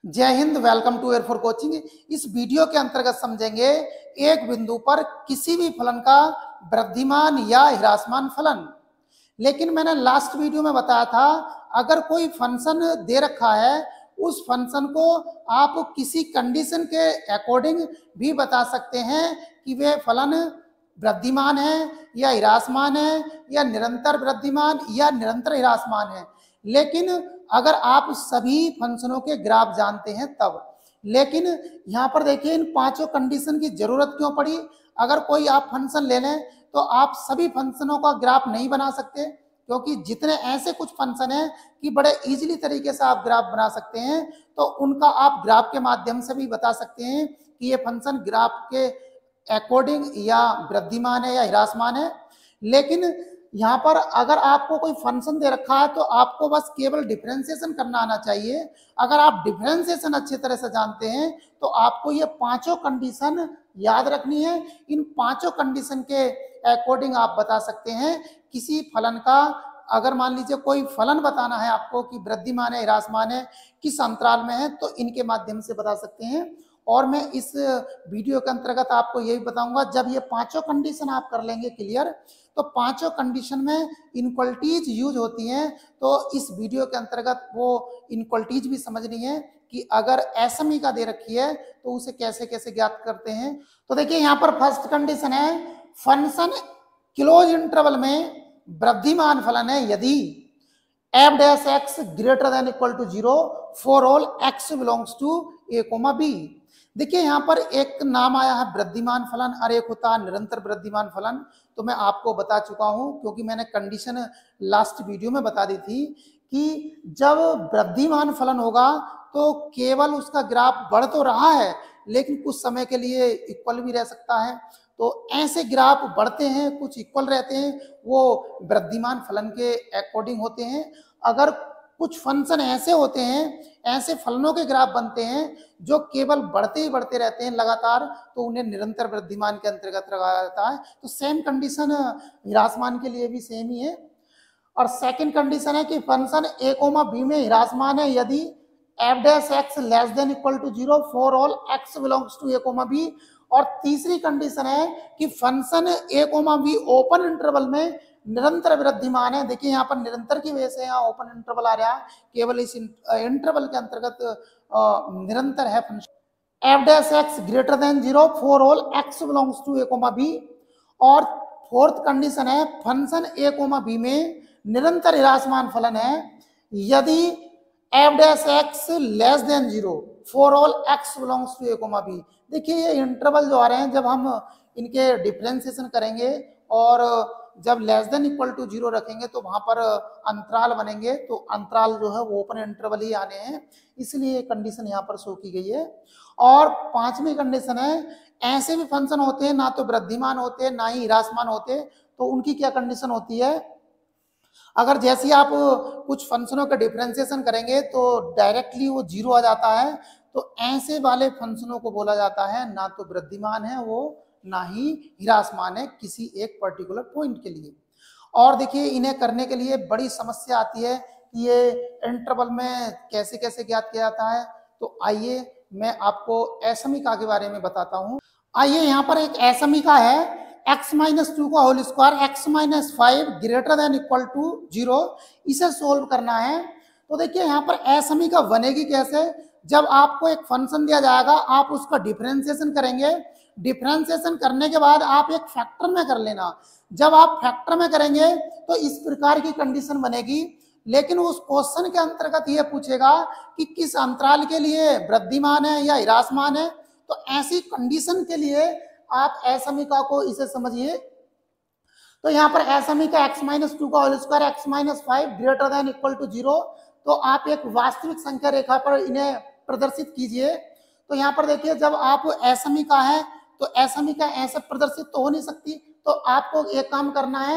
जय Hind, welcome to air for coaching. इस video के अंतर्गत समझेंगे एक बिंदु पर किसी भी फलन का वृद्धिमान या ह्रासमान फलन। लेकिन मैंने लास्ट वीडियो में बताया था, अगर कोई फंक्शन दे रखा है उस फंक्शन को आप किसी कंडीशन के अकॉर्डिंग भी बता सकते हैं कि वे फलन वृद्धिमान है या ह्रासमान है या निरंतर वृद्धिमान या निरंतर ह्रासमान है। लेकिन अगर आप सभी फंक्शनों के ग्राफ जानते हैं तब। लेकिन यहाँ पर देखिए, इन पांचों कंडीशन की जरूरत क्यों पड़ी। अगर कोई आप फंक्शन ले लें तो आप सभी फंक्शनों का ग्राफ नहीं बना सकते, क्योंकि जितने ऐसे कुछ फंक्शन हैं कि बड़े इजीली तरीके से आप ग्राफ बना सकते हैं, तो उनका आप ग्राफ के माध्यम से भी बता सकते हैं कि ये फंक्शन ग्राफ के अकॉर्डिंग या वृद्धिमान है या ह्रासमान है। लेकिन यहाँ पर अगर आपको कोई फंक्शन दे रखा है तो आपको बस केवल डिफरेंशिएशन करना आना चाहिए। अगर आप डिफरेंशिएशन अच्छी तरह से जानते हैं तो आपको ये पांचों कंडीशन याद रखनी है। इन पांचों कंडीशन के अकॉर्डिंग आप बता सकते हैं किसी फलन का। अगर मान लीजिए कोई फलन बताना है आपको कि वृद्धिमान है ह्रासमान है, किस अंतराल में है, तो इनके माध्यम से बता सकते हैं। और मैं इस वीडियो के अंतर्गत आपको यही बताऊंगा, जब ये पांचों कंडीशन आप कर लेंगे क्लियर, तो पांचों कंडीशन में इनक्वलिटीज यूज होती हैं। तो इस वीडियो के अंतर्गत वो इनक्वलिटीज भी समझनी है कि अगर असमीका दे रखी है तो उसे कैसे कैसे ज्ञात करते हैं। तो देखिए, यहाँ पर फर्स्ट कंडीशन है, फंक्शन क्लोज इंटरवल में वृद्धिमान फलन है यदि f dash x greater than equal to 0 for all x belongs to a, b। देखिए, यहाँ पर एक नाम आया है वृद्धिमान फलन और एक होता है निरंतर वृद्धिमान फलन। तो मैं आपको बता चुका हूं, क्योंकि मैंने कंडीशन लास्ट वीडियो में बता दी थी कि जब वृद्धिमान फलन होगा तो केवल उसका ग्राफ बढ़ तो रहा है लेकिन कुछ समय के लिए इक्वल भी रह सकता है। तो ऐसे ग्राफ बढ़ते हैं, कुछ इक्वल रहते हैं, वो वृद्धिमान फलन के अकॉर्डिंग होते हैं। अगर कुछ फंक्शन ऐसे होते हैं, ऐसे फलनों के ग्राफ बनते हैं जो केवल बढ़ते ही बढ़ते रहते हैं लगातार, तो उन्हें निरंतर वृद्धिमान के अंतर्गत रखा जाता है। तो सेम कंडीशन ह्रासमान के लिए भी सेम ही है। और सेकंड कंडीशन है कि फंक्शन a, b में ह्रासमान है यदि f dash x less than equal to 0 for all x belongs to a, b। और तीसरी कंडीशन है कि function a, b open interval में निरंतर वृद्धिमान है। देखिए, यहाँ पर निरंतर की वजह से यहाँ ओपन इंटरवल आ रहा है, केवल इस इंटरवल के अंतर्गत निरंतर है function. f dash x greater than 0 for all x belongs to a, b। और फोर्थ कंडीशन है, फंक्शन a, b में निरंतर ह्रासमान फलन है यदि f dash x less than 0 for all x belongs to a, b। देखिए, ये इंटरवल जो आ रहे हैं, जब हम इनके डिफरेंशिएशन करेंगे और जब लेस देन इक्वल टू 0 रखेंगे तो वहां पर अंतराल बनेंगे, तो अंतराल जो है वो ओपन इंटरवल ही आने हैं, इसलिए कंडीशन यहाँ पर शो की गई है। और पांचवी कंडीशन है, ऐसे भी फंक्शन होते हैं ना तो वृद्धिमान होते ना ही ह्रासमान होते, तो उनकी क्या कंडीशन होती है। अगर जैसे आप कुछ फंक्शनों का डिफरेंशिएशन करेंगे तो डायरेक्टली वो 0 आ जाता है, तो ऐसे वाले फंक्शनों को बोला जाता है ना तो वृद्धिमान है वो, ना ही ह्रासमान है किसी एक पर्टिकुलर पॉइंट के लिए। और देखिए, इन्हें करने के लिए बड़ी समस्या आती है कि ये इंटरवल में कैसे कैसे ज्ञात किया जाता है। तो आइए मैं आपको असमीका के बारे में बताता हूँ। आइए, यहाँ पर एक असमीका है, x-2 का whole square x-5 greater than equal to 0, इसे सोल्व करना है। तो देखिए, यहाँ पर असमीका बनेगी कैसे। जब आपको एक फंक्शन दिया जाएगा, आप उसका डिफरेंशिएशन करेंगे, डिफरेंशिएशन करने के बाद आप एक फैक्टर में कर लेना। जब आप फैक्टर में करेंगे तो इस प्रकार की कंडीशन बनेगी, लेकिन उस क्वेश्चन के अंतर्गत ये पूछेगा कि किस अंतराल के लिए वृद्धिमान है या ह्रासमान है। तो ऐसी कंडीशन के लिए आप असमीका को इसे समझिए। तो यहाँ पर असमीका x-2 का whole square x-5 greater than equal to 0, तो आप एक वास्तविक संख्या रेखा पर इन्हें प्रदर्शित कीजिए। तो यहाँ पर देखिए, जब आप असमीका है तो असमीका ऐसे प्रदर्शित तो हो नहीं सकती, तो आपको एक काम करना है,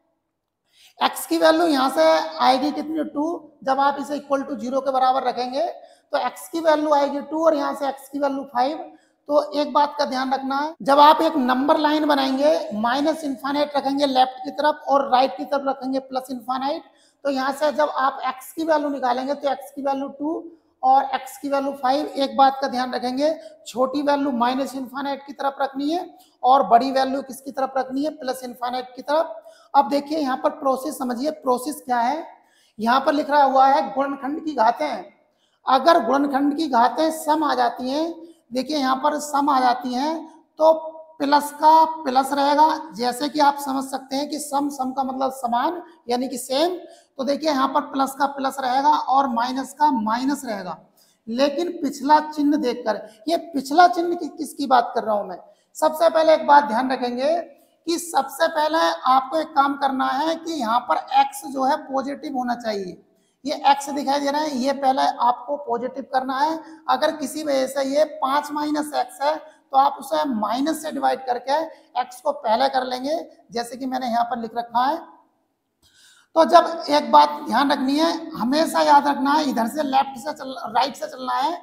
x की वैल्यू यहाँ से आएगी कितनी 2, जब आप इसे इक्वल टू 0 के बराबर रखेंगे तो x की वैल्यू आएगी 2 और यहाँ से x की वैल्यू 5। तो एक बात का ध्यान रखना है, जब आप एक नंबर लाइन बनाएंगे, माइनस इन्फाइनाइट रखेंगे लेफ्ट की तरफ और राइट की तरफ रखेंगे प्लस इन्फाइनाइट, तो यहाँ से जब आप x की वैल्यू निकालेंगे तो x की वैल्यू 2 और x की वैल्यू 5। एक बात का ध्यान रखेंगे, छोटी वैल्यू माइनस इन्फाइनाइट की तरफ रखनी है और बड़ी वैल्यू किसकी तरफ रखनी है, प्लस इन्फाइनाइट की तरफ। अब देखिए यहाँ पर प्रोसेस समझिए, प्रोसेस क्या है, यहाँ पर लिख रहा हुआ है गुणनखंड की घातें। अगर गुणनखंड की घातें सम आ जाती हैं, देखिए यहाँ पर सम आ जाती हैं, तो प्लस का प्लस रहेगा, जैसे कि आप समझ सकते हैं कि सम सम का मतलब समान यानी कि सेम। तो देखिए यहाँ पर प्लस का प्लस रहेगा और माइनस का माइनस रहेगा। लेकिन पिछला चिन्ह देखकर, ये पिछला चिन्ह किसकी बात कर रहा हूं मैं, सबसे पहले एक बात ध्यान रखेंगे कि सबसे पहले आपको एक काम करना है कि यहाँ पर x जो है पॉजिटिव होना चाहिए। ये x दिखाई दे रहा है, ये पहले आपको पॉजिटिव करना है। अगर किसी वजह से ये 5 माइनस एक्स है तो आप उसे माइनस से डिवाइड करके x को पहले कर लेंगे, जैसे कि मैंने यहाँ पर लिख रखा है। तो जब एक बात ध्यान रखनी है, हमेशा याद रखना है, इधर से लेफ्ट से राइट से चलना है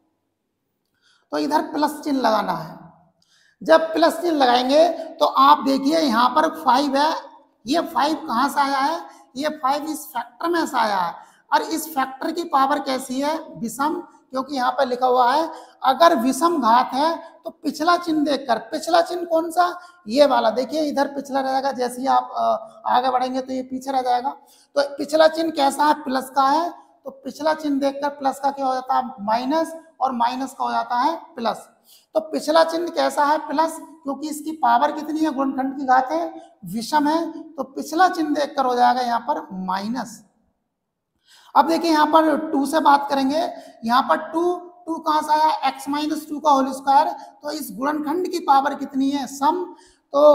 तो इधर प्लस चिन्ह लगाना है। जब प्लस चिन्ह लगाएंगे तो आप देखिए यहाँ पर 5 है, ये 5 कहाँ से आया है, ये 5 इस फैक्टर में से आया है। और इस फैक्टर की पावर कैसी है, विषम, क्योंकि यहाँ पर लिखा हुआ है अगर विषम घात है तो पिछला चिन्ह देखकर, पिछला चिन्ह कौन सा, ये वाला, देखिए इधर पिछला रहेगा, जैसे ही आप आगे बढ़ेंगे तो ये पीछे रह जाएगा। तो पिछला चिन्ह कैसा है, प्लस का है, तो पिछला चिन्ह देखकर प्लस का क्या हो जाता है, माइनस, और माइनस का हो जाता है प्लस। तो पिछला चिन्ह कैसा है, प्लस, क्योंकि इसकी पावर कितनी है, गुणनखंड की घात है, विषम है, तो पिछला चिन्ह देखकर हो जाएगा यहाँ पर माइनस। अब देखिए यहाँ पर 2 से बात करेंगे, यहाँ पर 2 कहां से आया, x माइनस 2 का होल स्क्वायर, तो इस गुणनखंड की पावर कितनी है, सम। तो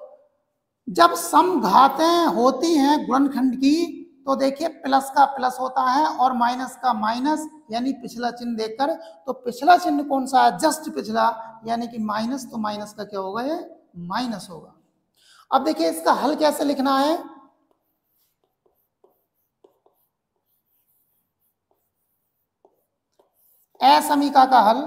जब सम घातें होती हैं गुणनखंड की तो देखिए प्लस का प्लस होता है और माइनस का माइनस, यानी पिछला चिन्ह देखकर। तो पिछला चिन्ह कौन सा है, जस्ट पिछला, यानी कि माइनस, तो माइनस का क्या होगा, ये माइनस होगा। अब देखिए इसका हल कैसे लिखना है, असमीका का हल।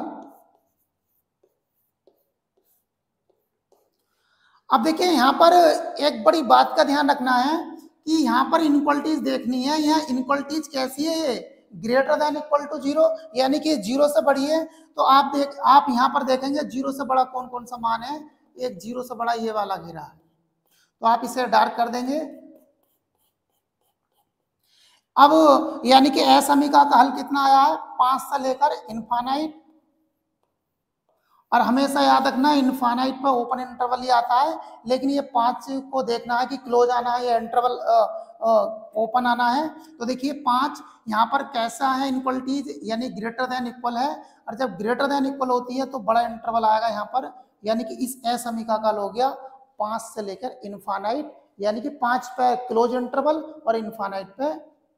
अब देखिए यहाँ पर एक बड़ी बात का ध्यान रखना है कि यहाँ पर इनइक्वालिटीज देखनी है। यहाँ इनइक्वालिटीज कैसी है, ये ग्रेटर देन इक्वल टू 0, यानी कि 0 से बड़ी है। तो आप यहाँ पर देखेंगे 0 से बड़ा कौन कौन सा मान है, एक 0 से बड़ा ये वाला घेरा है, तो आप इसे डार्क कर देंगे। अब यानी कि असमीका का हल कितना आया है, 5 से लेकर इनफाइनाइट, और हमेशा याद रखना इनफाइनाइट पे ओपन इंटरवल ही आता है, लेकिन ये 5 को देखना है कि क्लोज आना है या इंटरवल ओपन आना है। तो देखिए 5 यहाँ पर कैसा है, इनइक्वालिटीज यानी ग्रेटर देन इक्वल है, और जब ग्रेटर देन इक्वल होती है तो बड़ा इंटरवल आएगा यहाँ पर, यानी कि इस असमीका का हो गया 5 से लेकर इनफाइनाइट, यानी कि 5 पे क्लोज इंटरवल और इनफाइनाइट पे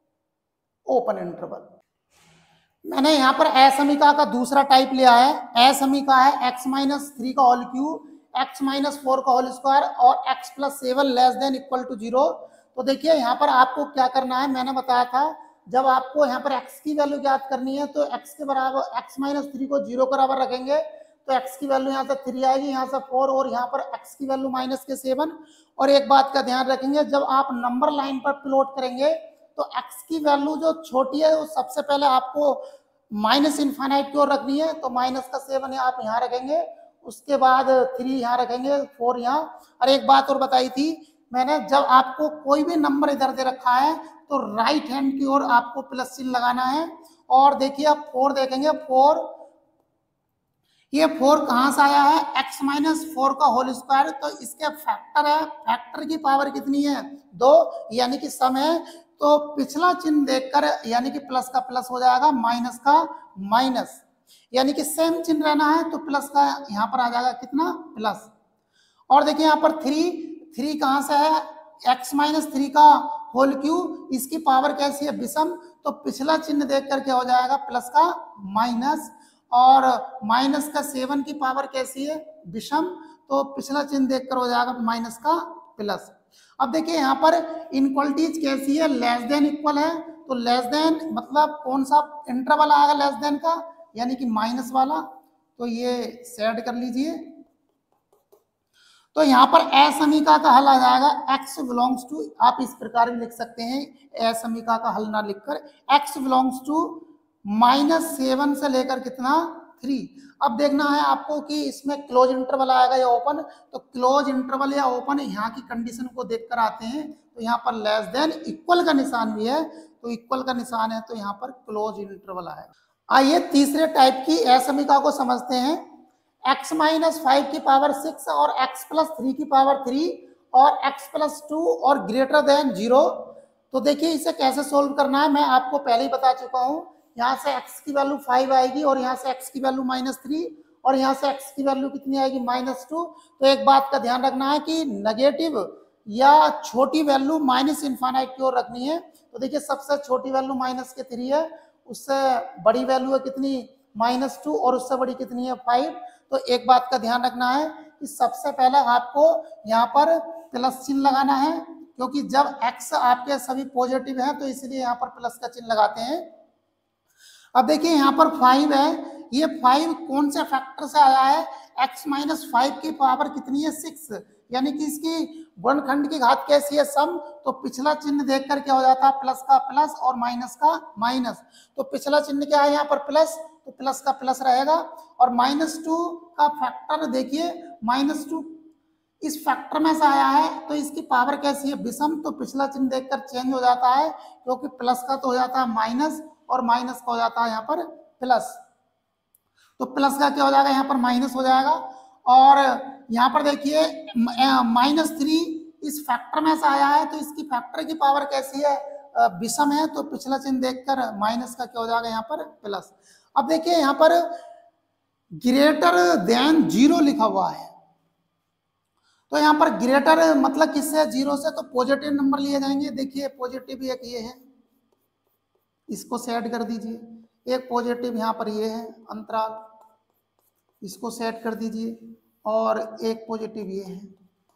ओपन इंटरवल। मैंने यहाँ पर असमीका का दूसरा टाइप लिया है, असमीका है x माइनस 3 का होल क्यूब, x माइनस 4 का होल स्क्वायर और x plus 7 less than equal to 0। तो देखिए यहाँ पर आपको क्या करना है, मैंने बताया था जब आपको यहाँ पर x की वैल्यू ज्ञात करनी है तो x के बराबर x माइनस 3 को 0 के बराबर रखेंगे तो x की वैल्यू यहाँ से 3 आएगी, यहाँ से 4, और यहाँ पर x की वैल्यू माइनस के 7। और एक बात का ध्यान रखेंगे, जब आप नंबर लाइन पर प्लॉट करेंगे तो x की वैल्यू जो छोटी है वो सबसे पहले आपको माइनस इनफाइनाइट की ओर रखनी है, तो माइनस का 7 आप यहाँ रखेंगे, उसके बाद 3 यहाँ रखेंगे, 4 यहाँ। और एक बात और बताई थी मैंने, जब आपको कोई भी नंबर इधर दे रखा है तो राइट हैंड की ओर आपको प्लस चिन्ह लगाना है। और देखिए आप 4 देखेंगे, 4, ये 4 कहाँ से आया है, x माइनस 4 का होल स्क्वायर, तो इसके फैक्टर है, फैक्टर की पावर कितनी है, 2, यानी कि सम है। तो पिछला चिन्ह देखकर यानी कि प्लस का प्लस हो जाएगा, माइनस का माइनस, यानी कि सेम चिन्ह रहना है तो प्लस का यहाँ पर आ जाएगा कितना, प्लस। और देखिए यहाँ पर 3 कहाँ से है, x माइनस 3 का होल क्यूब, इसकी पावर कैसी है, विषम, तो पिछला चिन्ह देखकर क्या हो जाएगा, प्लस का माइनस, और माइनस का 7 की पावर कैसी है, विषम, तो पिछला चिन्ह देखकर हो जाएगा माइनस का प्लस। अब देखिए यहाँ पर इनइक्वालिटीज कैसी है, लेस देन इक्वल है, तो लेस देन मतलब कौन सा इंटरवल आएगा लेस देन का, यानी कि माइनस वाला, तो ये सेट कर लीजिए। तो यहाँ पर असमीका का हल आ जाएगा x बिलोंग्स टू, आप इस प्रकार भी लिख सकते हैं, असमीका का हल ना लिखकर x बिलोंग्स टू -7 से लेकर कितना 3। अब देखना है आपको कि इसमें क्लोज इंटरवल आएगा या ओपन, तो क्लोज इंटरवल या ओपन यहाँ की कंडीशन को देखकर आते हैं। तो यहाँ पर लेस देन इक्वल का निशान भी है, तो इक्वल का निशान है तो यहाँ पर क्लोज इंटरवल आएगा। आइए तीसरे टाइप की असमीका को समझते हैं। x-5 की पावर 6 और x+3 की पावर 3 और x+2 और ग्रेटर देन 0। तो देखिए इसे कैसे सोल्व करना है मैं आपको पहले ही बता चुका हूँ। यहाँ से x की वैल्यू 5 आएगी और यहाँ से x की वैल्यू -3 और यहाँ से x की वैल्यू कितनी आएगी -2। तो एक बात का ध्यान रखना है कि नेगेटिव या छोटी वैल्यू -∞ की ओर रखनी है। तो देखिए सबसे छोटी वैल्यू -3 है, उससे बड़ी वैल्यू है कितनी -2 और उससे बड़ी कितनी है 5। तो एक बात का ध्यान रखना है कि सबसे पहले आपको यहाँ पर प्लस चिन्ह लगाना है, क्योंकि जब x आपके सभी पॉजिटिव हैं तो इसलिए यहाँ पर प्लस का चिन्ह लगाते हैं। अब देखिए यहाँ पर 5 है, ये 5 कौन से फैक्टर से आया है, x-5 की पावर कितनी है 6, यानी कि इसकी वर्णखंड की घात कैसी है सम। तो पिछला चिन्ह देख कर क्या हो जाता है, प्लस का प्लस और माइनस का माइनस। तो पिछला चिन्ह क्या है यहाँ पर प्लस, तो प्लस का प्लस रहेगा। और -2 का फैक्टर देखिए, -2 इस फैक्टर में से आया है तो इसकी पावर कैसी है विषम। तो पिछला चिन्ह देखकर चेंज हो जाता है, क्योंकि प्लस का तो हो जाता है माइनस और माइनस का हो जाता है यहाँ पर प्लस। तो प्लस का क्या हो जाएगा यहाँ पर माइनस हो जाएगा। और यहाँ पर देखिए -3 इस फैक्टर में से आया है तो इसकी फैक्टर की पावर कैसी है, विषम है। तो पिछला चिन्ह देखकर माइनस का क्या हो जाएगा यहाँ पर प्लस। अब देखिए यहाँ पर ग्रेटर देन 0 लिखा हुआ है, तो यहाँ पर ग्रेटर मतलब किससे 0 से, तो पॉजिटिव नंबर लिए जाएंगे। देखिए पॉजिटिव एक ये है, इसको सेट कर दीजिए। एक पॉजिटिव यहाँ पर ये है अंतराल, इसको सेट कर दीजिए। और एक पॉजिटिव ये है।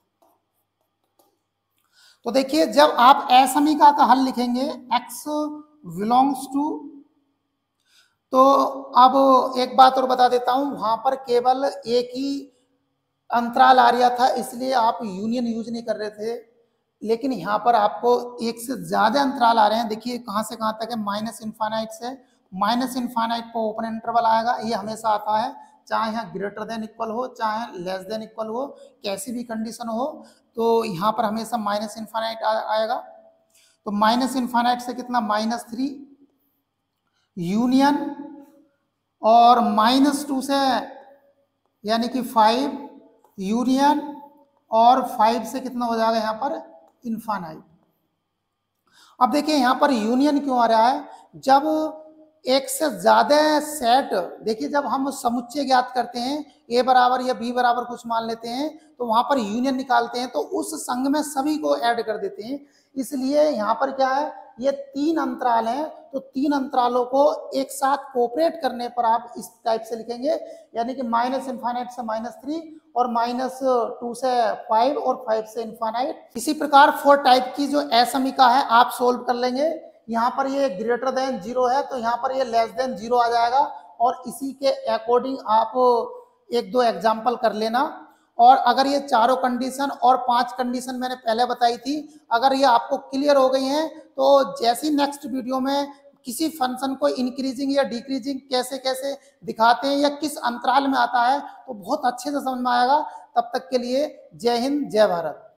तो देखिए जब आप असमीका का हल लिखेंगे x बिलोंग्स टू, तो अब एक बात और बता देता हूं, वहां पर केवल एक ही अंतराल आ रहा था इसलिए आप यूनियन यूज नहीं कर रहे थे, लेकिन यहाँ पर आपको एक से ज्यादा अंतराल आ रहे हैं। देखिए कहां से कहां तक है, -∞ से -∞ पर ओपन इंटरवल आएगा, ये हमेशा आता है, चाहे यहाँ ग्रेटर देन इक्वल हो चाहे लेस देन इक्वल हो, कैसी भी कंडीशन हो, तो यहाँ पर हमेशा -∞ आएगा। तो -∞ से कितना -3 यूनियन, और -2 से यानी कि 5 यूनियन, और 5 से कितना हो जाएगा यहाँ पर इनफाइनाइट। अब देखिए यहाँ पर यूनियन क्यों आ रहा है, जब एक से ज्यादा सेट, देखिए जब हम समुच्चय ज्ञात करते हैं a बराबर या b बराबर कुछ मान लेते हैं तो वहां पर यूनियन निकालते हैं, तो उस संघ में सभी को ऐड कर देते हैं। इसलिए यहाँ पर क्या है, ये 3 अंतराल हैं, तो 3 अंतरालों को एक साथ कोऑपरेट करने पर आप इस टाइप से लिखेंगे, यानी कि -∞ से -3 और -2 से 5 और 5 से इनफाइनाइट। इसी प्रकार 4 टाइप की जो असमीका है आप सोल्व कर लेंगे। यहाँ पर ये ग्रेटर देन 0 है तो यहाँ पर ये लेस देन 0 आ जाएगा, और इसी के अकॉर्डिंग आप 1-2 एग्जाम्पल कर लेना। और अगर ये चारों कंडीशन और 5 कंडीशन मैंने पहले बताई थी, अगर ये आपको क्लियर हो गई हैं, तो जैसी नेक्स्ट वीडियो में किसी फंक्शन को इंक्रीजिंग या डिक्रीजिंग कैसे कैसे दिखाते हैं या किस अंतराल में आता है, तो बहुत अच्छे से समझ में आएगा। तब तक के लिए जय हिंद जय भारत।